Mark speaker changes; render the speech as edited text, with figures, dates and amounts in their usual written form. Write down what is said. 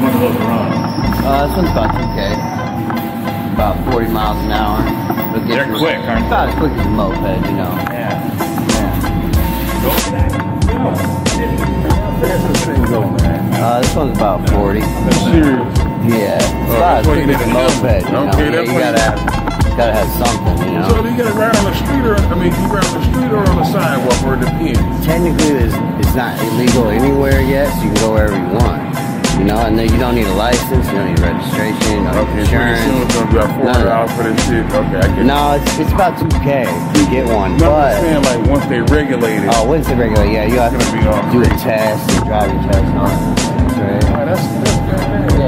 Speaker 1: much of those run?
Speaker 2: This one's about 2K. About 40 miles an hour.
Speaker 1: They're quick, aren't they?
Speaker 2: About as quick as a moped, you know.
Speaker 1: Yeah.
Speaker 2: This one's about 40.
Speaker 1: That's serious.
Speaker 2: Yeah. It's about as quick as a moped, you know.
Speaker 1: Okay,
Speaker 2: Yeah, you gotta have something, you know.
Speaker 1: So you gotta ride on the street or, I mean, you ride on the street or on the sidewalk, or it depends?
Speaker 2: Technically, it's not illegal anywhere yet, so you can go wherever you want. You know, and then you don't need a license, you don't need registration, you don't need insurance.
Speaker 1: Pretty soon it's gonna be about $400 for this shit. Okay, I get it.
Speaker 2: No, it's about 2K to get one.
Speaker 1: No,
Speaker 2: but
Speaker 1: I'm saying like once they regulate it.
Speaker 2: once they regulate, yeah, you have to
Speaker 1: It's gonna be all
Speaker 2: do a
Speaker 1: crazy.
Speaker 2: test, a driving test, and all that. That's right.
Speaker 1: That's good.